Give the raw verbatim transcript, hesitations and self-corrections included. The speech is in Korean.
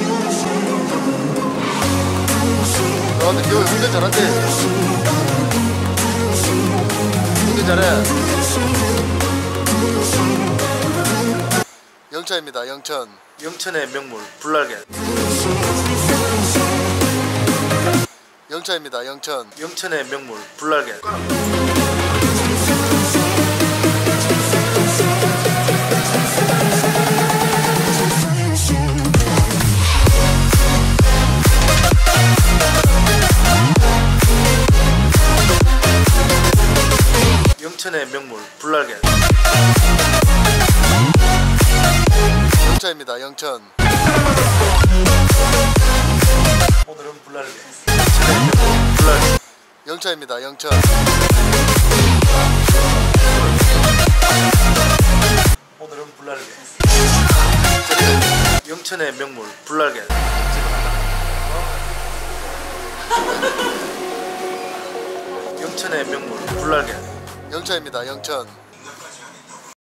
아 근데 겨우 운전 잘한대. 운전 잘해. 영차입니다. 영천. 영천의 명물 불날개. 영차입니다. 영천. 영천의 명물 불날개. 영천의 명물 불날개. 영차입니다. 영천. 오늘은 불날개. 영천의 명물 불날개. 영차입니다. 영천. 오늘은 불날개. 영천의 명물 불날개. 영천의 명물 불날개. 영차입니다. 영천.